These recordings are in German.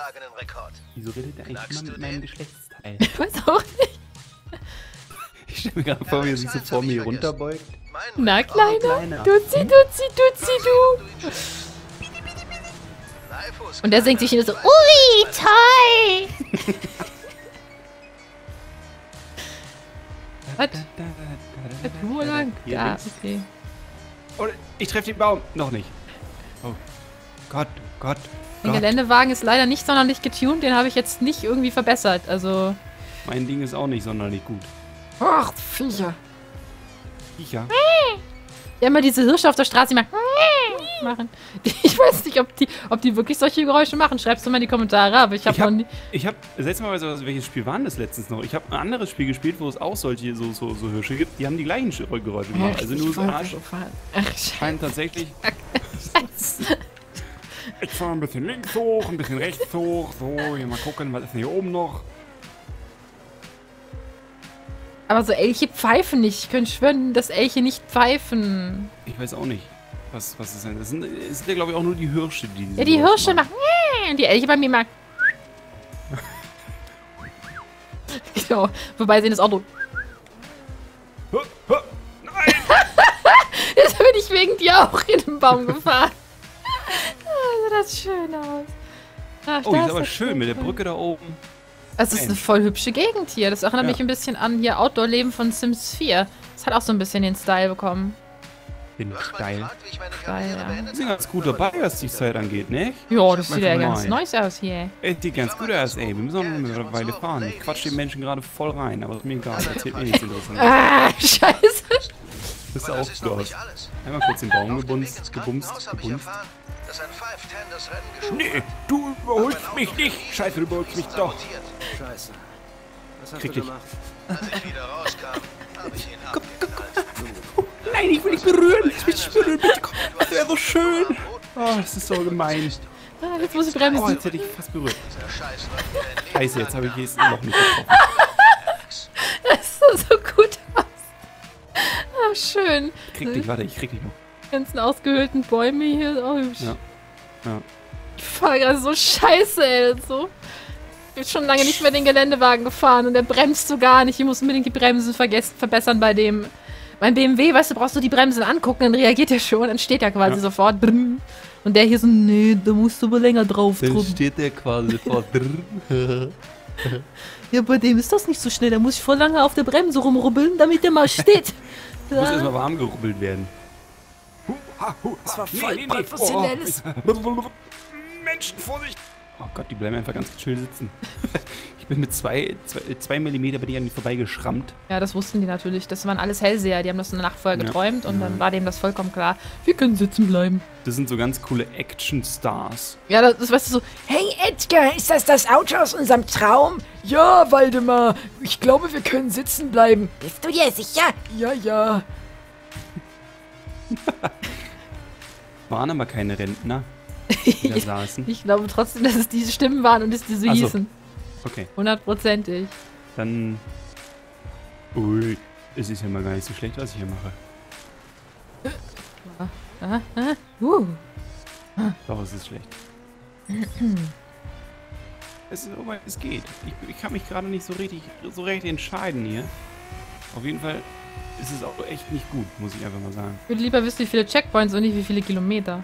eingetragenen Rekord. Wieso redet der eigentlich immer mit meinem Geschlechtsteil? Ich weiß auch nicht. Ich stelle mir gerade vor, wie er sich so vor mir runterbeugt. Na, Kleiner. Kleiner. Duzi, du. Und der singt sich wieder so, ui, toll. Was? Nur lang. Ja, okay. Oh, ich treffe den Baum. Noch nicht. Oh Gott, Gott. Der Geländewagen ist leider nicht sonderlich getuned. Den habe ich jetzt nicht irgendwie verbessert. Also. Mein Ding ist auch nicht sonderlich gut. Ach, Viecher. Viecher? Ja, immer diese Hirsche auf der Straße, die machen. Ich weiß nicht, ob die wirklich solche Geräusche machen. Schreib's doch mal in die Kommentare. Aber ich habe noch nie. Ich habe seltsamerweise, welches Spiel war das letztens noch? Ich habe ein anderes Spiel gespielt, wo es auch solche so Hirsche gibt. Die haben die gleichen Geräusche gemacht. Also nur so Arsch. Ach, Scheiße. Tatsächlich. Scheiße. Ich fahre ein bisschen links hoch, ein bisschen rechts hoch. So, hier mal gucken, was ist denn hier oben noch? Aber so Elche pfeifen nicht. Ich könnte schwören, dass Elche nicht pfeifen. Ich weiß auch nicht, was ist denn. Das sind ja, glaube ich, auch nur die Hirsche, die. Ja, die Hirsche machen. Und die Elche bei mir machen. Genau. Wobei sie das Auto. Nein! Jetzt bin ich wegen dir auch in den Baum gefahren. Also das schön aus. Ach, Oh, die ist aber schön mit der Brücke da oben. Es ist eine voll hübsche Gegend hier. Das erinnert mich ein bisschen an hier Outdoor-Leben von Sims 4. Das hat auch so ein bisschen den Style bekommen. Bin geil. Geil, ja. Wir sind ganz gut dabei, was die Zeit angeht, ne? Ja, das sieht ja ganz nice aus hier. Es sieht ganz gut aus, ey. Wir müssen auch noch eine Weile fahren. Ich quatsch den Menschen gerade voll rein, aber ist mir egal. Erzählt mir nichts Interessantes. Ah, scheiße. Das ist auch gut aus. Einmal kurz den Baum gebumst. Nee, du überholst mich nicht. Scheiße, du überholst mich doch. Scheiße. Was hast Krieg du dich. gemacht? Als ich wieder rauskam, habe ich ihn Nein, ich will dich berühren. Ich will dich berühren. Bitte komm. Das wäre so schön. Oh, das ist so gemein. Ah, jetzt muss ich Oh, bremsen. jetzt hätte ich fast berührt. Scheiße, jetzt habe ich jetzt noch nicht getroffen. Das sah so gut aus. Ah, schön. Krieg dich, warte, ich krieg dich noch. Die ganzen ausgehöhlten Bäume hier. Oh, hübsch. Ja. Ja. Ich fahre gerade so scheiße, ey. So. Ich bin schon lange nicht mehr den Geländewagen gefahren und der bremst so gar nicht. Ich muss unbedingt die Bremsen verbessern bei dem. Beim BMW, weißt du, brauchst du die Bremsen angucken, dann reagiert er schon, dann steht er quasi sofort. Und der hier so, nee, da musst du aber länger drauf drücken. Dann steht der quasi vor. Ja, bei dem ist das nicht so schnell. Da muss ich voll lange auf der Bremse rumrubbeln, damit der mal steht. Muss erstmal warm gerubbelt werden. Das war voll professionelles. Menschen, Vorsicht! Oh Gott, die bleiben einfach ganz chill sitzen. Ich bin mit 2 Millimeter bei dir an die vorbeigeschrammt. Ja, das wussten die natürlich. Das waren alles Hellseher. Die haben das eine Nacht vorher geträumt und dann war dem das vollkommen klar. Wir können sitzen bleiben. Das sind so ganz coole Action-Stars. Ja, das weißt du so. Hey Edgar, ist das Auto aus unserem Traum? Ja, Waldemar. Ich glaube, wir können sitzen bleiben. Bist du dir sicher? Ja, ja. Waren aber keine Rentner, die da saßen. Ich glaube trotzdem, dass es diese Stimmen waren und dass die so hießen. Okay. 100%ig. Dann. Ui, es ist ja mal gar nicht so schlecht, was ich hier mache. Doch, es ist schlecht. Es geht. Ich kann mich gerade nicht so recht entscheiden hier. Auf jeden Fall ist es auch echt nicht gut, muss ich einfach mal sagen. Ich würde lieber wissen, wie viele Checkpoints und nicht wie viele Kilometer.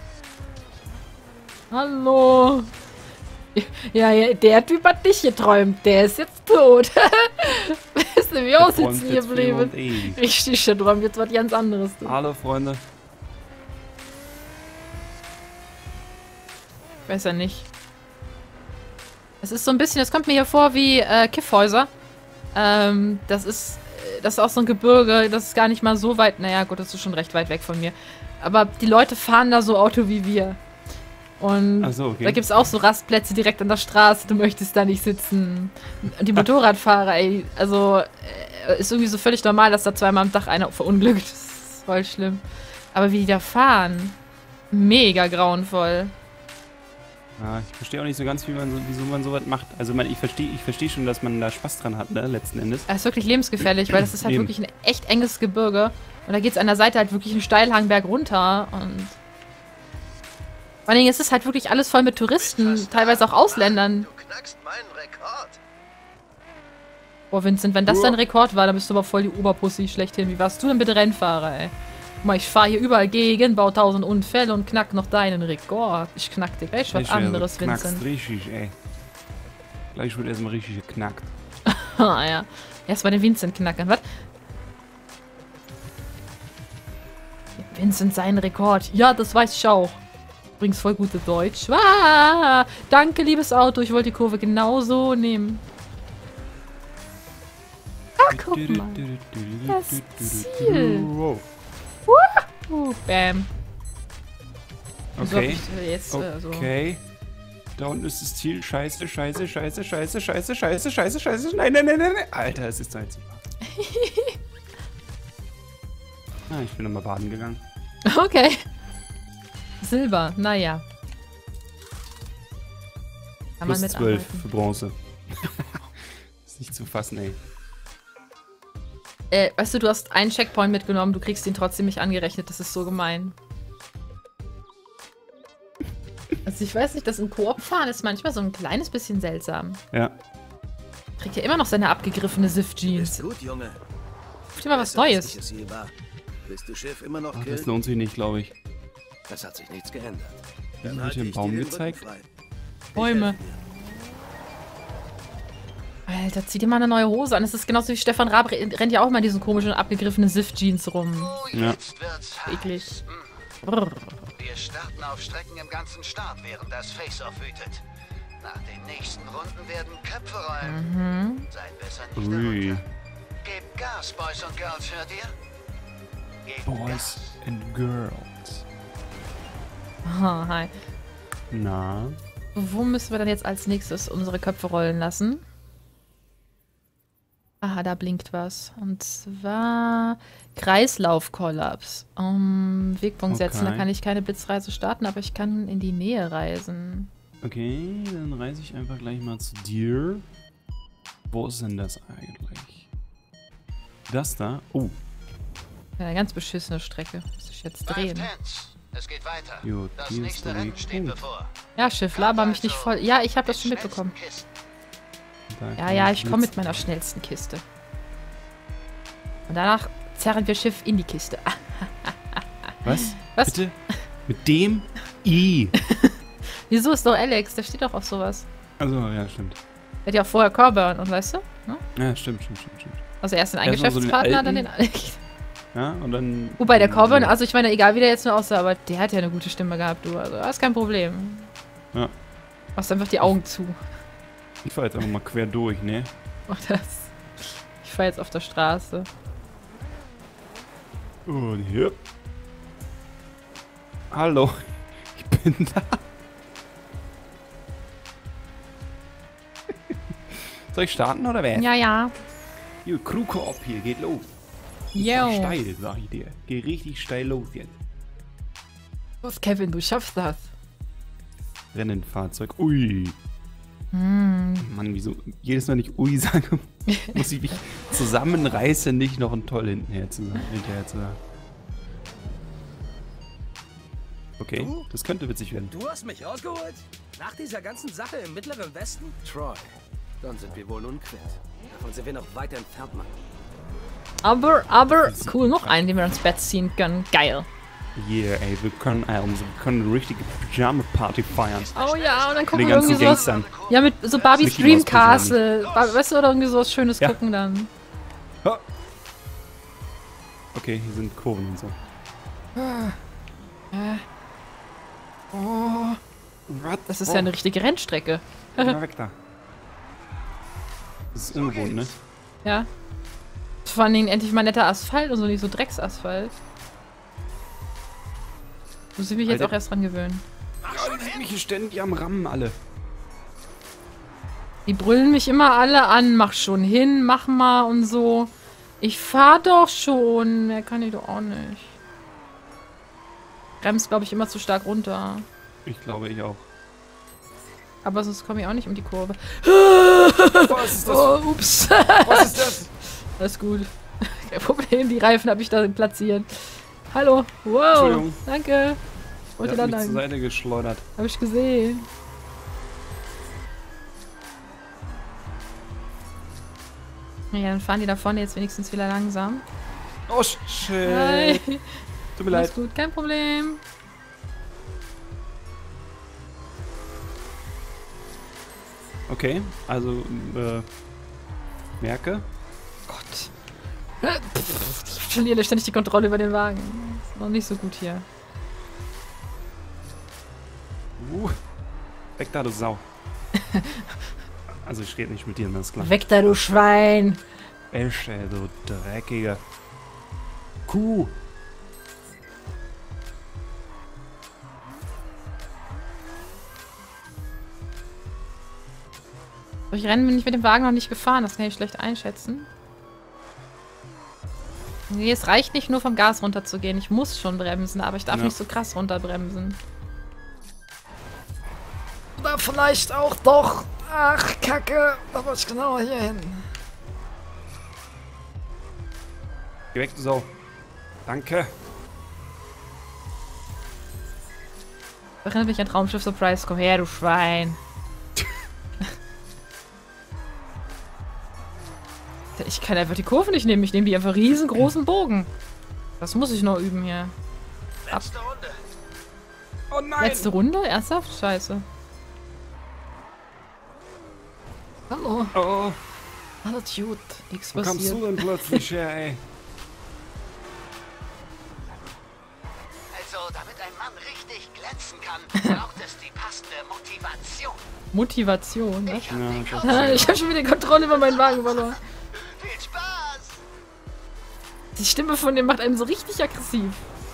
Hallo. Ja, der Typ hat nicht geträumt. Der ist jetzt tot. Weißt du, wie auch sitzen hier geblieben? Richtig, der träumt jetzt was ganz anderes. Du. Hallo, Freunde. Ich weiß ja nicht. Es ist so ein bisschen, das kommt mir hier vor wie Kiffhäuser. Das ist auch so ein Gebirge, das ist gar nicht mal so weit. Naja, gut, das ist schon recht weit weg von mir. Aber die Leute fahren da so Auto wie wir. Und Ach so, okay. Da gibt es auch so Rastplätze direkt an der Straße. Du möchtest da nicht sitzen. Und die Motorradfahrer, ey, also ist irgendwie so völlig normal, dass da zweimal am Tag einer verunglückt. Das ist voll schlimm. Aber wie die da fahren, mega grauenvoll. Ja, ich verstehe auch nicht so ganz, wieso man sowas macht. Also ich verstehe schon, dass man da Spaß dran hat, ne, letzten Endes. Es ist wirklich lebensgefährlich, weil das ist halt wirklich ein echt enges Gebirge. Und da geht es an der Seite halt wirklich einen Steilhang bergunter. Und Vor allem ist es halt wirklich alles voll mit Touristen, teilweise auch Ausländern. Du knackst meinen Rekord. Boah, Vincent, wenn das dein Rekord war, dann bist du aber voll die Oberpussy schlechthin. Wie warst du denn bitte Rennfahrer, ey? Guck mal, ich fahre hier überall gegen, baue 1000 Unfälle und knack noch deinen Rekord. Ich knack dir gleich was anderes, Vincent. Richtig, ey. Gleich wird erstmal richtig geknackt. Ah, ja. Erstmal den Vincent knacken. Was? Vincent, sein Rekord. Ja, das weiß ich auch. Übrigens voll gute Deutsch. Ah, danke, liebes Auto. Ich wollte die Kurve genauso nehmen. Ah, guck mal. Das Ziel. Bam. So hab Okay. ich jetzt, so. Okay. Da unten ist das Ziel. Scheiße, scheiße, scheiße, scheiße, scheiße, scheiße, scheiße, scheiße. Nein, nein, nein, nein, nein. Alter, es ist halt so. Ich bin nochmal baden gegangen. Okay. Silber, naja. Kann man Plus mit 12 für Bronze. Ist nicht zu fassen, ey. Weißt du, du hast einen Checkpoint mitgenommen, du kriegst ihn trotzdem nicht angerechnet. Das ist so gemein. Also ich weiß nicht, das im Koop fahren ist manchmal so ein kleines bisschen seltsam. Ja. Kriegt ja immer noch seine abgegriffene Sif-Jeans. Ist gut, Junge. Vielleicht mal was Besser, als Neues. ich es je war. Willst du Schiff immer noch Ach, killen? das lohnt sich nicht, glaube ich. Das hat sich nichts geändert. Dann wird halte hier ein ich Baum dir den gezeigt. Rücken frei. Ich Bäume. helfe dir. Alter, zieh dir mal eine neue Hose an. Das ist genauso wie Stefan Raab rennt ja auch mal in diesen komischen, abgegriffenen Sif-Jeans rum. Oh, Ja. jetzt wird's heiß. Eklig. Hm. Brrr. Wir starten auf Strecken im ganzen Staat, während das Face-Off wütet. Nach den nächsten Runden werden Köpfe rollen. Seid besser nicht Ui. darunter. Gebt Gas, Boys und Girls, hört ihr? Gebt Boys Gas. and Girls. Ah, hi. Na? Wo müssen wir dann jetzt als nächstes unsere Köpfe rollen lassen? Aha, da blinkt was. Und zwar Kreislaufkollaps. Wegpunkt setzen, da Okay. kann ich keine Blitzreise starten, aber ich kann in die Nähe reisen. Okay, dann reise ich einfach gleich mal zu dir. Wo ist denn das eigentlich? Das da? Oh, Ja, eine ganz beschissene Strecke. Muss ich jetzt drehen. 5-10. Es geht weiter. Gut, Das hier ist nächste der Rennen Weg. steht Oh. bevor. Ja, Schiff, laber mich nicht voll. Ja, ich habe das schon mitbekommen. da Ja, kann ja, ich komme Blitz- mit meiner schnellsten Kiste. Und danach zerren wir Schiff in die Kiste. Ah, Was? Was? Bitte? Mit dem I. wieso ist doch Alex? Der steht doch auf sowas. Also, ja, stimmt. Der hat ja auch vorher Corbin und weißt du? Ne? Ja, stimmt. Also erst den einen Erst mal so den Geschäftspartner, dann alten. den Alex. Ja, und dann... Wobei der Corbin, also ich meine, egal wie der jetzt nur aussah, aber der hat ja eine gute Stimme gehabt, du. Also das ist kein Problem. Ja. Machst einfach die Augen zu. Ich fahr jetzt einfach mal quer durch, ne? Mach das. Ich fahr jetzt auf der Straße. Und hier. Hallo. Ich bin da. Soll ich starten oder wer? Ja, ja. Hier, Crew-Koop hier, geht los. Yo. Steil, sag ich dir. Geh richtig steil los jetzt. Los, Kevin, du schaffst das. Rennenfahrzeug. Ui. Mann, wieso jedes Mal nicht Ui sage, muss ich mich zusammenreißen, nicht noch ein Toll hinterher zu sagen. Okay, das könnte witzig werden. Du hast mich rausgeholt? Nach dieser ganzen Sache im Mittleren Westen? Troy, dann sind wir wohl nun quitt. Davon sind wir noch weit entfernt, Mann. Aber, cool, noch einen, den wir ins Bett ziehen können. Geil. Yeah, ey, wir können eine richtige Pyjama-Party feiern. Oh ja, und dann Mit gucken den wir irgendwie ganzen sowas. Gangstern. Ja, mit so Barbies Mickey Dream Mouse Castle. Weißt du, oder irgendwie sowas Schönes Ja. gucken dann. Ha. Okay, hier sind Kurven und so. Was? Das ist ja eine richtige Rennstrecke. Geh mal weg da. Das ist ungewohnt, ne? Ja. Vor allen Dingen endlich mal netter Asphalt und so, nicht so Drecksasphalt. Muss ich mich jetzt Alter. auch erst dran gewöhnen. Ja, die sind mich hier ständig am Rammen alle. Die brüllen mich immer alle an. Mach schon hin, mach mal und so. Ich fahr doch schon. Mehr kann ich doch auch nicht. Bremst, glaube ich, immer zu stark runter. Ich glaube, ich auch. Aber sonst komme ich auch nicht um die Kurve. Was ist das? Oh, ups. Was ist das? Alles gut. Kein Problem, die Reifen habe ich da platziert. Hallo. Wow. Entschuldigung. Danke. Wollte Der da hat mich zur lang. Seite geschleudert. Hab ich gesehen. Ja, dann fahren die da vorne jetzt wenigstens wieder langsam. Oh, shit. Hi. Tut mir leid. Alles gut, kein Problem. Okay, also, merke. Gott. Ich verliere ständig die Kontrolle über den Wagen. Ist noch nicht so gut hier. Weg da, du Sau. Also ich rede nicht mit dir, das ist klar. Weg da, du Schwein! Echt, ey, du dreckige Kuh. Durch Rennen bin ich mit dem Wagen noch nicht gefahren, das kann ich schlecht einschätzen. Nee, es reicht nicht nur vom Gas runterzugehen. Ich muss schon bremsen, aber ich darf Ja. nicht so krass runterbremsen. Oder vielleicht auch doch. Ach, Kacke. Da muss ich genauer hier hin. Geh weg, du Sau. Danke. Erinnert mich an Traumschiff Surprise. Komm her, du Schwein. Ich kann einfach die Kurve nicht nehmen. Ich nehme die einfach riesengroßen Bogen. Das muss ich noch üben hier. Letzte Runde. Oh nein. Letzte Runde? Ernsthaft? Scheiße. Hallo. Oh, Alles gut. Nichts wo kommst du passiert. denn plötzlich her, ey? Also, damit ein Mann richtig glänzen kann, braucht es die passende Motivation. Motivation, ne? Ich hab Ja, den das- Kopf. Ich habe schon wieder die Kontrolle über meinen Wagen verloren. Viel Spaß! Die Stimme von dem macht einen so richtig aggressiv.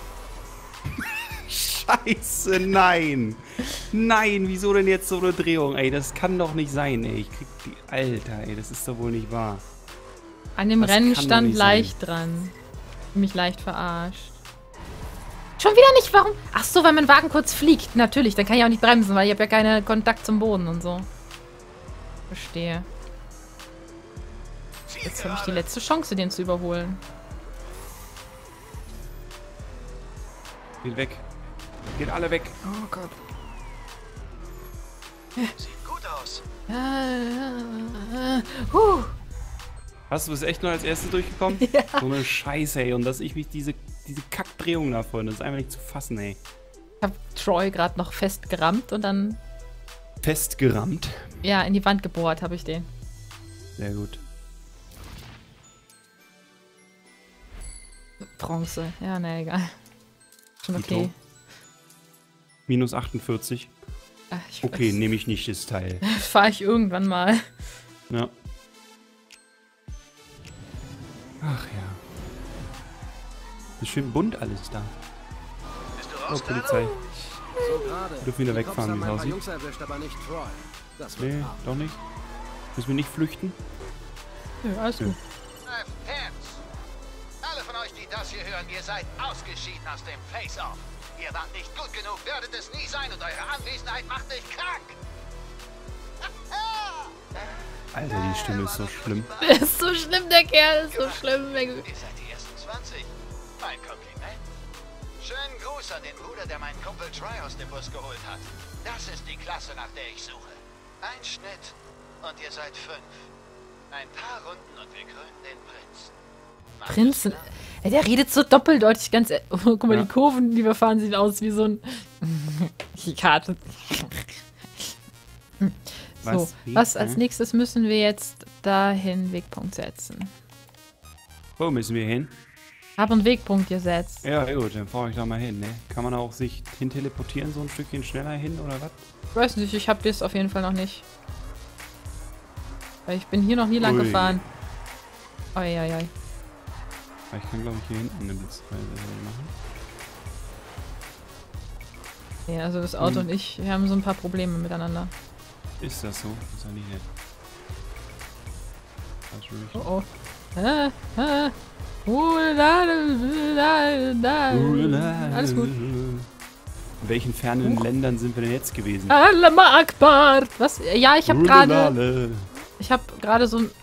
Scheiße, nein. Nein, wieso denn jetzt so eine Drehung, ey? Das kann doch nicht sein, ey. Ich krieg die... Alter, ey, das ist doch wohl nicht wahr. An dem Das Rennen kann doch stand nicht sein. leicht dran. Mich leicht verarscht. Schon wieder nicht, warum? Ach so, weil mein Wagen kurz fliegt. Natürlich, dann kann ich auch nicht bremsen, weil ich habe ja keinen Kontakt zum Boden und so. Verstehe. Jetzt habe ich die letzte Chance, den zu überholen. Geht weg. Geht alle weg. Oh Gott. Sieht gut aus. Hast du bis echt nur als Erste durchgekommen? Ja. So eine Scheiße, ey. Und dass ich mich diese Kackdrehung da vorne, das ist einfach nicht zu fassen, ey. Ich habe Troy gerade noch festgerammt und dann, Festgerammt. ja, in die Wand gebohrt habe ich den. Sehr gut. Bronze. Ja, ne, egal. Schon okay. Dito. Minus 48. Ach, ich Okay, nehme ich nicht das Teil. Fahre ich irgendwann mal. Ja. Ach ja. Ist schön bunt alles da. Bist du Oh, raus? Polizei. So gerade. Dürfen wieder Die Cops wegfahren, haben wie es ein paar aussieht. Jungs erwischt, aber nicht Troy. Das wird Nee, hart. doch nicht. Müssen wir nicht flüchten? Ja, alles gut. Hands! Alle von euch, die das hier hören, ihr seid ausgeschieden aus dem Face-Off. Ihr wart nicht gut genug, werdet es nie sein und eure Anwesenheit macht mich krank. Alter, die Stimme ist so schlimm. Der ist so schlimm, der Kerl ist so schlimm. Ihr seid die ersten 20. Mein Kompliment. Schönen Gruß an den Bruder, der meinen Kumpel Troy aus dem Bus geholt hat. Das ist die Klasse, nach der ich suche. Ein Schnitt und ihr seid 5. Ein paar Runden und wir krönen den Prinzen. Macht Prinzen. es klar? Ey, der redet so doppeldeutig, ganz. Oh, guck mal, Ja. die Kurven, die wir fahren, sehen aus wie so ein. Die Karte. So, Wie? was als nächstes müssen wir jetzt dahin Wegpunkt setzen? Wo müssen wir hin? Hab einen Wegpunkt gesetzt. Ja, gut, dann fahre ich da mal hin, ne? Kann man auch sich hin teleportieren, so ein Stückchen schneller hin, oder was? Ich weiß nicht, ich habe das auf jeden Fall noch nicht. Weil ich bin hier noch nie lang Ui. gefahren. Oi. Aber ich kann, glaube ich, hier hinten eine Blitzreise machen. Ja, also das Auto und ich, wir haben so ein paar Probleme miteinander. Ist das so? Ist ja nicht nett. Falsche Richtung. Oh oh. Alles gut. In welchen fernen Ländern sind wir denn jetzt gewesen? Allah Akbar. Was? Ja, ich habe gerade Rudelale. so ein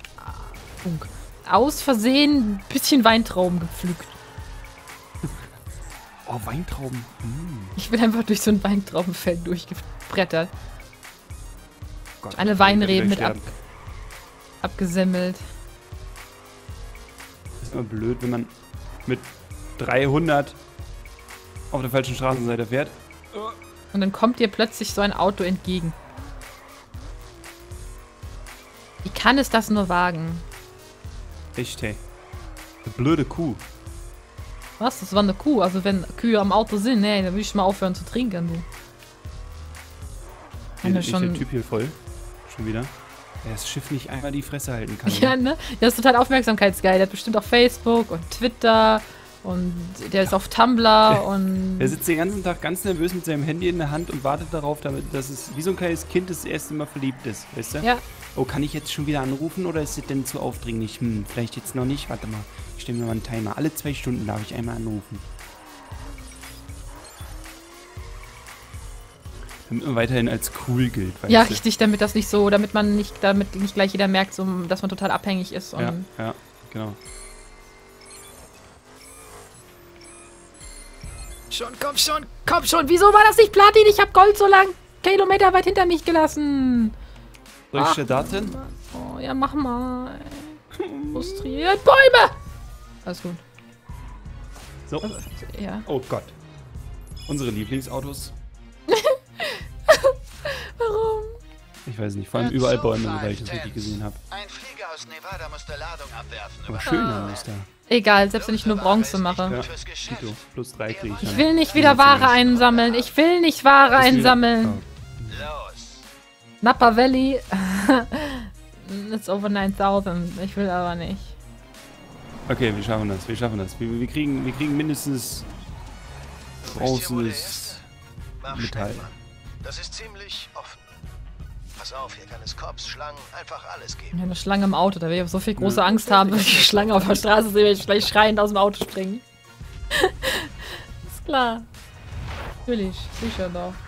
aus Versehen ein bisschen Weintrauben gepflückt. Oh, Weintrauben. Ich bin einfach durch so ein Weintraubenfeld durchgebrettert. Gott, Alle ich Weinreben werde mit gleich sterben. abgesemmelt. Das ist immer blöd, wenn man mit 300 auf der falschen Straßenseite fährt. Und dann kommt dir plötzlich so ein Auto entgegen. Wie kann es das nur wagen? Echt, hey. Eine blöde Kuh. Was? Das war eine Kuh. Also wenn Kühe am Auto sind, nee, dann würde ich mal aufhören zu trinken, du. Wenn du Ist der Typ hier voll? Schon wieder? Der das Schiff nicht einmal die Fresse halten kann. Ja, ne? Der ist total aufmerksamkeitsgeil. Der hat bestimmt auf Facebook und Twitter und der ist auf Tumblr und... Er sitzt den ganzen Tag ganz nervös mit seinem Handy in der Hand und wartet darauf, dass es wie so ein kleines Kind das erste Mal verliebt ist, weißt du? Ja. Oh, kann ich jetzt schon wieder anrufen oder ist es denn zu aufdringlich? Vielleicht jetzt noch nicht. Warte mal, ich stelle mir mal einen Timer. Alle 2 Stunden darf ich einmal anrufen. Damit man weiterhin als cool gilt, weißt Ja, du? richtig, damit das nicht so, damit nicht gleich jeder merkt, so, dass man total abhängig ist. Und Ja, genau. Schon, komm schon. Wieso war das nicht Platin? Ich hab Gold so lang Kilometer weit hinter mich gelassen. Soll ich starten? Oh, ja, mach mal. Frustriert. Bäume! Alles gut. So. Ja. Oh Gott. Unsere Lieblingsautos. Warum? Ich weiß nicht, vor allem überall Bäume, soweit ich das richtig gesehen habe. Ein Flieger aus Nevada musste Ladung abwerfen. Aber schön ist da. Egal, selbst wenn ich nur Bronze mache. Ja, Fürs Geschäft. Tito, plus 3 kriege ich. Ich will nicht wieder Ware einsammeln. Ich will nicht Ware einsammeln. Los. Napa Valley. It's over 9000. Ich will aber nicht. Okay, wir schaffen das, Wir kriegen mindestens großes Mach Metall. schnell, Mann. Das ist ziemlich offen. Pass auf, hier kann es Cops, Schlangen, einfach alles geben. Ich habe eine Schlange im Auto, da werde ich so viel große Angst haben, wenn ich die Schlange auf der Straße sehe, werde ich gleich schreiend aus dem Auto springen. Ist klar. Natürlich, sicher doch.